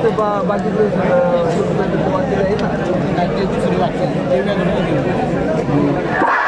इथं बाकीचं वाचलेलं आहे ना, काय ते दुसरी वाटते ते वेगळं